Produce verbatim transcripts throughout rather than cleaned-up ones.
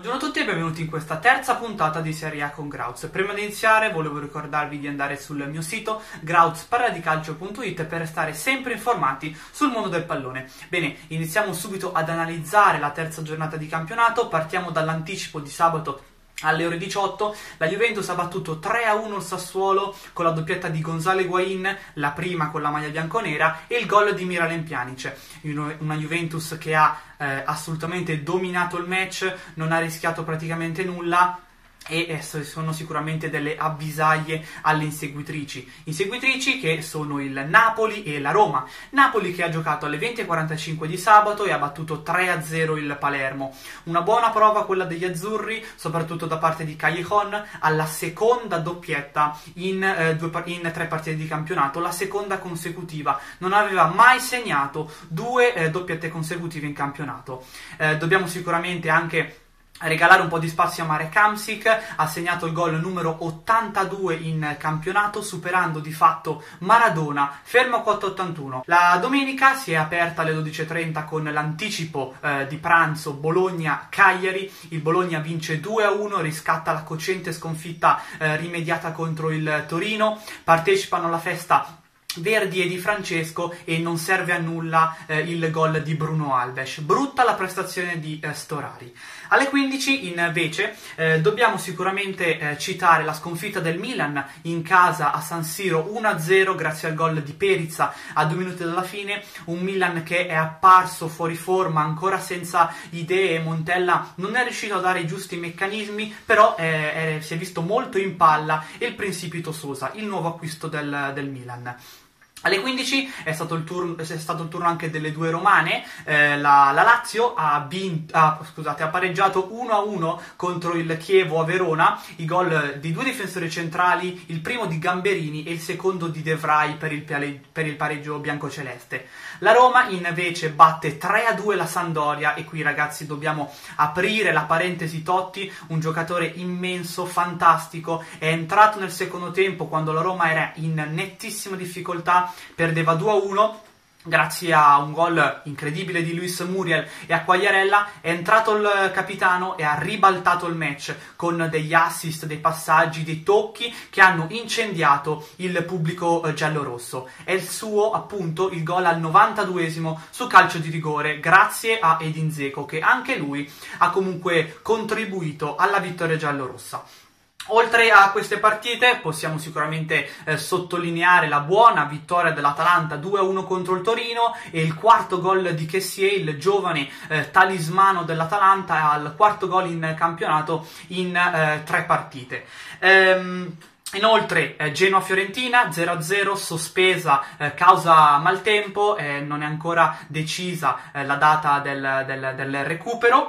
Buongiorno a tutti e benvenuti in questa terza puntata di Serie A con Grauz. Prima di iniziare volevo ricordarvi di andare sul mio sito grauz paradicalcio punto it per restare sempre informati sul mondo del pallone. Bene, iniziamo subito ad analizzare la terza giornata di campionato. Partiamo dall'anticipo di sabato alle ore diciotto. La Juventus ha battuto tre a uno il Sassuolo con la doppietta di Gonzalo Higuaín, la prima con la maglia bianconera, e il gol di Miralem Pjanic. Una Juventus che ha eh, assolutamente dominato il match, non ha rischiato praticamente nulla, e sono sicuramente delle avvisaglie alle inseguitrici. Inseguitrici che sono il Napoli e la Roma. Napoli che ha giocato alle venti e quarantacinque di sabato e ha battuto tre a zero il Palermo. Una buona prova quella degli azzurri, soprattutto da parte di Callejon, alla seconda doppietta in, eh, due, in tre partite di campionato, la seconda consecutiva. Non aveva mai segnato due eh, doppiette consecutive in campionato. Eh, dobbiamo sicuramente anche regalare un po' di spazio a Marek Hamsik. Ha segnato il gol numero ottantadue in campionato, superando di fatto Maradona, fermo a quattro virgola ottantuno. La domenica si è aperta alle dodici e trenta con l'anticipo eh, di pranzo Bologna-Cagliari. Il Bologna vince due a uno, riscatta la cocente sconfitta eh, rimediata contro il Torino. Partecipano alla festa Verdi e Di Francesco e non serve a nulla eh, il gol di Bruno Alves. Brutta la prestazione di eh, Storari. Alle quindici invece eh, dobbiamo sicuramente eh, citare la sconfitta del Milan in casa a San Siro uno a zero grazie al gol di Perica a due minuti dalla fine. Un Milan che è apparso fuori forma, ancora senza idee. Montella non è riuscito a dare i giusti meccanismi, però eh, eh, si è visto molto in palla il Principito Sosa, il nuovo acquisto del, del Milan. Alle quindici è stato il turno, è stato il turno anche delle due romane. Eh, la, la Lazio ha, vinto, ah, scusate, ha pareggiato uno a uno contro il Chievo a Verona. I gol di due difensori centrali, il primo di Gamberini e il secondo di De Vrij per il, per il pareggio biancoceleste. La Roma invece batte tre a due la Sampdoria, e qui ragazzi dobbiamo aprire la parentesi Totti, un giocatore immenso, fantastico. È entrato nel secondo tempo quando la Roma era in nettissima difficoltà, perdeva due a uno, grazie a un gol incredibile di Luis Muriel e a Quagliarella. È entrato il capitano e ha ribaltato il match con degli assist, dei passaggi, dei tocchi che hanno incendiato il pubblico giallorosso. È il suo, appunto, il gol al novantaduesimo su calcio di rigore, grazie a Edin Dzeko, che anche lui ha comunque contribuito alla vittoria giallorossa. Oltre a queste partite possiamo sicuramente eh, sottolineare la buona vittoria dell'Atalanta due a uno contro il Torino e il quarto gol di Kessié, il giovane eh, talismano dell'Atalanta, al quarto gol in campionato in eh, tre partite. Ehm... Inoltre eh, Genoa-Fiorentina zero a zero, sospesa eh, causa maltempo, eh, non è ancora decisa eh, la data del, del, del recupero.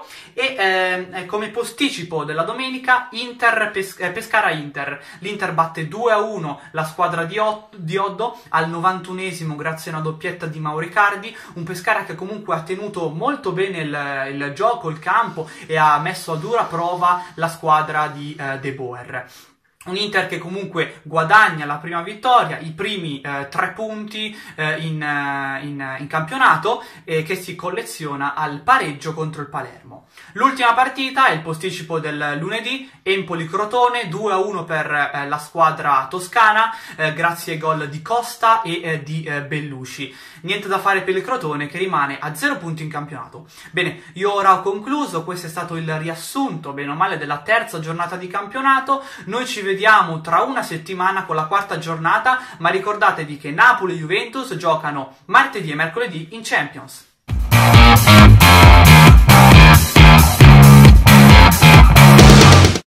E eh, come posticipo della domenica Inter Pes- eh, Pescara-Inter. L'Inter batte due a uno la squadra di, Ot- di Oddo al novantunesimo grazie a una doppietta di Mauro Icardi. Un Pescara che comunque ha tenuto molto bene il, il gioco, il campo, e ha messo a dura prova la squadra di eh, De Boer. Un Inter che comunque guadagna la prima vittoria, i primi eh, tre punti eh, in, eh, in, in campionato, e eh, che si colleziona al pareggio contro il Palermo. L'ultima partita è il posticipo del lunedì, Empoli-Crotone due a uno per eh, la squadra toscana, eh, grazie ai gol di Costa e eh, di eh, Bellucci. Niente da fare per il Crotone, che rimane a zero punti in campionato. Bene, io ora ho concluso, questo è stato il riassunto, bene o male, della terza giornata di campionato. Noi ci vediamo tra una settimana con la quarta giornata, ma ricordatevi che Napoli e Juventus giocano martedì e mercoledì in Champions.